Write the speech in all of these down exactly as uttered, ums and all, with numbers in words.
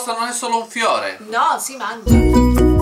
cosa non è solo un fiore. No, si mangia.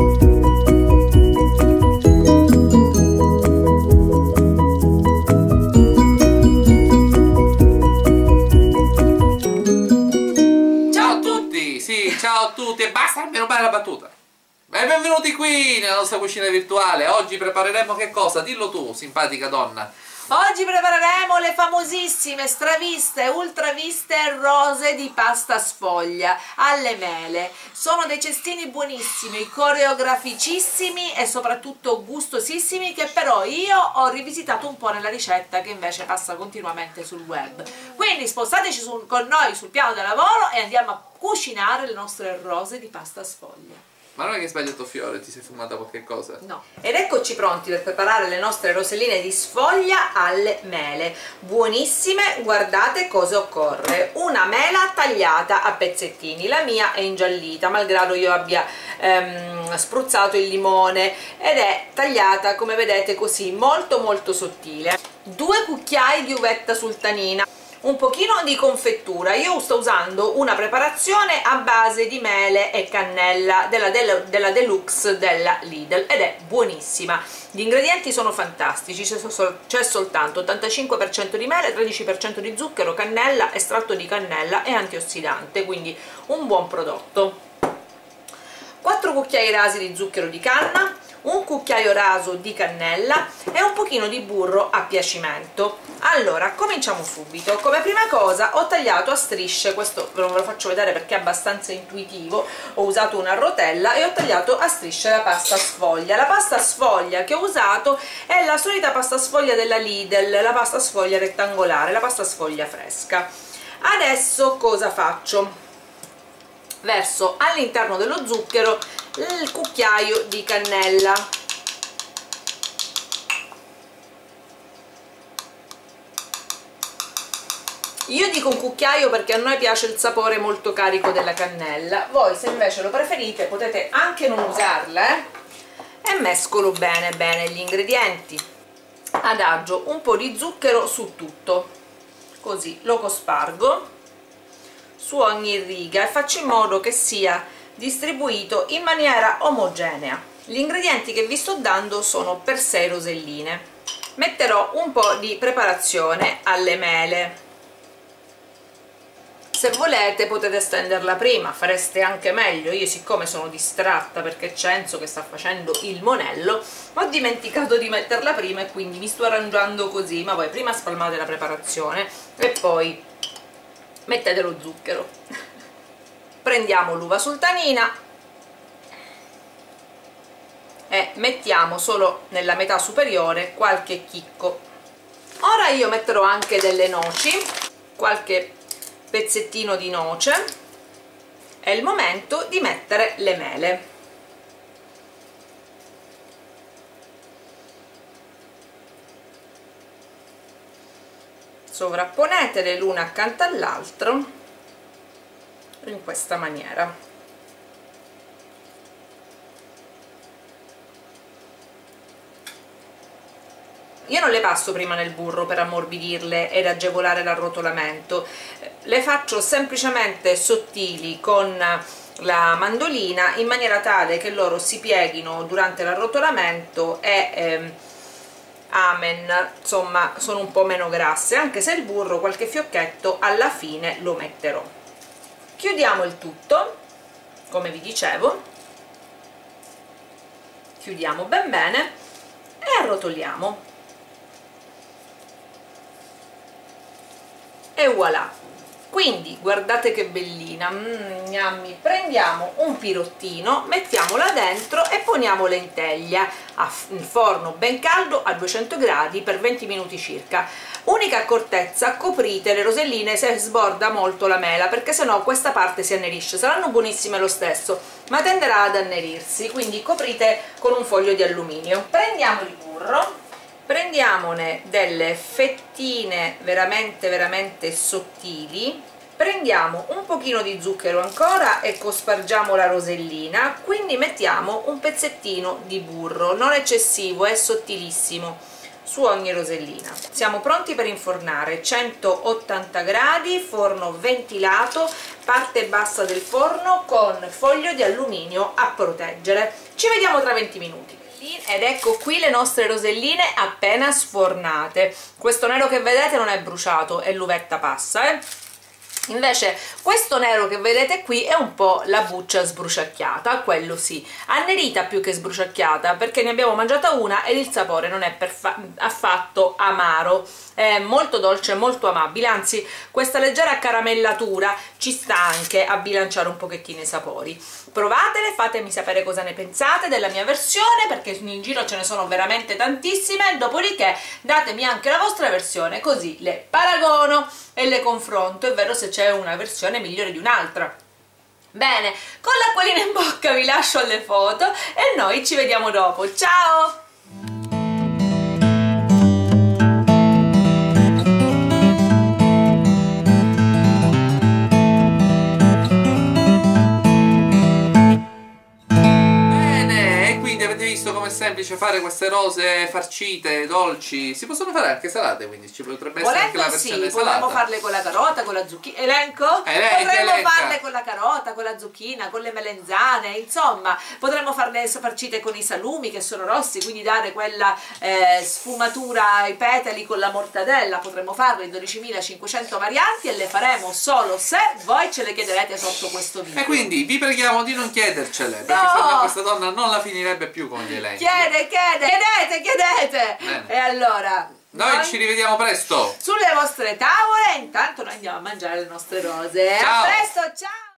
Ciao a tutti e basta, almeno bella la battuta. E benvenuti qui nella nostra cucina virtuale. Oggi prepareremo che cosa? Dillo tu, simpatica donna. Oggi prepareremo le famosissime straviste, ultraviste rose di pasta sfoglia alle mele. Sono dei cestini buonissimi, coreograficissimi e soprattutto gustosissimi, che però io ho rivisitato un po' nella ricetta che invece passa continuamente sul web. Quindi spostateci su, con noi sul piano del lavoro e andiamo a cucinare le nostre rose di pasta sfoglia. Ma non è che hai sbagliato fiore, ti sei fumata qualche cosa? No. Ed eccoci pronti per preparare le nostre roselline di sfoglia alle mele. Buonissime, guardate cosa occorre. Una mela tagliata a pezzettini, la mia è ingiallita, malgrado io abbia ehm, spruzzato il limone, ed è tagliata come vedete così, molto molto sottile. Due cucchiai di uvetta sultanina, un pochino di confettura. Io sto usando una preparazione a base di mele e cannella della, della, della Deluxe della Lidl ed è buonissima. Gli ingredienti sono fantastici, c'è soltanto ottantacinque per cento di mele, tredici per cento di zucchero, cannella, estratto di cannella e antiossidante, quindi un buon prodotto. quattro cucchiai rasi di zucchero di canna, un cucchiaio raso di cannella e un pochino di burro a piacimento. Allora, cominciamo subito. Come prima cosa ho tagliato a strisce, questo ve lo faccio vedere perché è abbastanza intuitivo, ho usato una rotella e ho tagliato a strisce la pasta sfoglia. La pasta sfoglia che ho usato è la solita pasta sfoglia della Lidl, la pasta sfoglia rettangolare, la pasta sfoglia fresca. Adesso cosa faccio? Verso all'interno dello zucchero il cucchiaio di cannella, io dico un cucchiaio perché a noi piace il sapore molto carico della cannella, voi se invece lo preferite potete anche non usarla, eh? E mescolo bene bene gli ingredienti, adagio un po' di zucchero su tutto, così lo cospargo su ogni riga e faccio in modo che sia distribuito in maniera omogenea. Gli ingredienti che vi sto dando sono per sei roselline. Metterò un po' di preparazione alle mele, se volete potete stenderla prima, fareste anche meglio. Io siccome sono distratta perché Cenzo che sta facendo il monello ho dimenticato di metterla prima e quindi mi sto arrangiando così, ma voi prima spalmate la preparazione e poi mettete lo zucchero. Prendiamo l'uva sultanina e mettiamo solo nella metà superiore qualche chicco. Ora io metterò anche delle noci, qualche pezzettino di noce. È il momento di mettere le mele. Sovrapponetele l'una accanto all'altro in questa maniera. Io non le passo prima nel burro per ammorbidirle ed agevolare l'arrotolamento, le faccio semplicemente sottili con la mandolina in maniera tale che loro si pieghino durante l'arrotolamento e ehm, amen, insomma sono un po' meno grasse, anche se il burro qualche fiocchetto alla fine lo metterò. Chiudiamo il tutto, come vi dicevo, chiudiamo ben bene e arrotoliamo e voilà. Quindi guardate che bellina, mm, gnammi. Prendiamo un pirottino, mettiamola dentro e poniamola in teglia a forno ben caldo a duecento gradi per venti minuti circa. Unica accortezza: coprite le roselline se sborda molto la mela, perché sennò questa parte si annerisce. Saranno buonissime lo stesso, ma tenderà ad annerirsi, quindi coprite con un foglio di alluminio. Prendiamo il burro, prendiamone delle fettine veramente veramente sottili, prendiamo un pochino di zucchero ancora e cospargiamo la rosellina, quindi mettiamo un pezzettino di burro, non eccessivo, è sottilissimo, su ogni rosellina. Siamo pronti per infornare. Centottanta gradi, forno ventilato, parte bassa del forno con foglio di alluminio a proteggere. Ci vediamo tra venti minuti. Ed ecco qui le nostre roselline appena sfornate. Questo nero che vedete non è bruciato, è l'uvetta passa, eh? Invece questo nero che vedete qui è un po' la buccia sbruciacchiata, quello sì, annerita più che sbruciacchiata, perché ne abbiamo mangiata una ed il sapore non è affatto amaro, è molto dolce, molto amabile, anzi questa leggera caramellatura ci sta anche a bilanciare un pochettino i sapori. Provatele, fatemi sapere cosa ne pensate della mia versione, perché in giro ce ne sono veramente tantissime, dopodiché datemi anche la vostra versione, così le paragono e le confronto e vedo se c'è una versione migliore di un'altra. Bene, con l'acquolina in bocca vi lascio alle foto e noi ci vediamo dopo. Ciao! Come è semplice fare queste rose farcite, dolci, si possono fare anche salate, quindi ci potrebbe essere Volendo, anche la versione sì, salata. potremmo farle con la carota, con la zucchina, elenco? Elenca, potremmo elenca. farle con la carota, con la zucchina, con le melenzane, insomma, potremmo farle farcite con i salumi che sono rossi, quindi dare quella eh, sfumatura ai petali con la mortadella. Potremmo farle in dodicimilacinquecento varianti e le faremo solo se voi ce le chiederete sotto questo video. E quindi vi preghiamo di non chiedercele, perché No! sennò questa donna non la finirebbe più con gli elenchi. Chiede, chiede, chiedete, chiedete! Bene. E allora... Noi, noi ci rivediamo presto! sulle vostre tavole, intanto noi andiamo a mangiare le nostre rose. Ciao. A presto, ciao!